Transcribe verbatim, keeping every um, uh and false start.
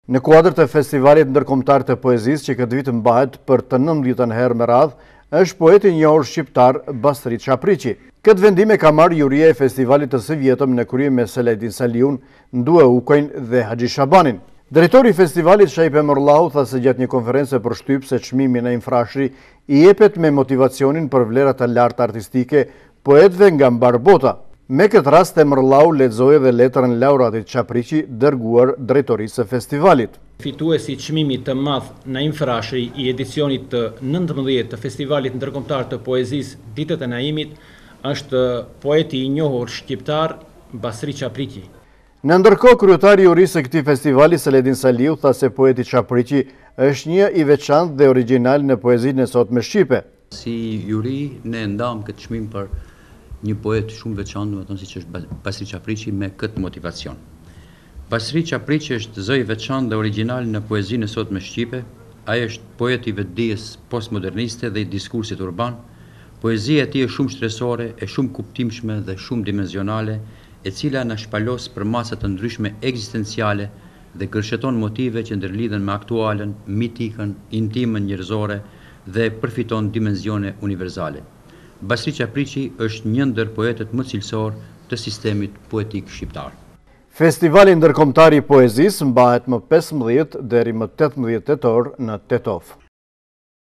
Në kuadër të festivalit ndërkombëtar të poezisë që këtë vit mbahet për të nëntëdhjetën herë me radhë, është poeti i njohur shqiptar Basri Çapriçi. Këtë vendim e ka marrë juria e festivalit të së vjetëm në krye me Selajdin Saliun, Ndue Ukojn dhe Haxhi Shabanin. Drejtori i festivalit Shaipe Morllau tha se gjatë një konferencë për shtyp se çmimi Naim Frashëri i jepet me motivacionin për vlerat të larta artistike poetëve nga mbar bota. Me këtë rast e Morllau lexoi dhe letrën laureatit Çapriçi dërguar drejtorisë së festivalit. Fituesi i çmimit të madh Naim Frashëri i edicionit të nëntëmbëdhjetë të festivalit ndërkombëtar të poezisë Ditët e Naimit është poeti i njohur shqiptar Basri Çapriçi. Në ndërkohë, kryetari i jurisë së këtij festivali Selajdin Saliu tha se poeti Çapriçi është një i veçantë dhe origjinal në poezinë e sotme shqipe. Si juri ne ndam këtë çmim për një poet shumë veçantë, domethënë siç është Basri Çapriçi me këtë motivacion. Basri Çapriçi është zë i veçantë dhe origjinal në poezinë e sotme shqipe. Ai është poet i vetdijes postmoderniste dhe i diskursit urban. Poezia e tij është shumë shtresore, e shumë kuptimshme dhe shumë dimensionale, e cila na shpalos për masa të ndryshme ekzistenciale dhe kërcëton motive që ndërlidhen me aktualen, mitikën, intimën njerëzore dhe përfiton dimensione universale. Basri Çapriçi është një ndër poetët më cilësor të sistemit poetik shqiptar. Festivali ndërkombëtar i poezisë mbahet më pesëmbëdhjetë deri më tetëmbëdhjetë tetor në Tetov.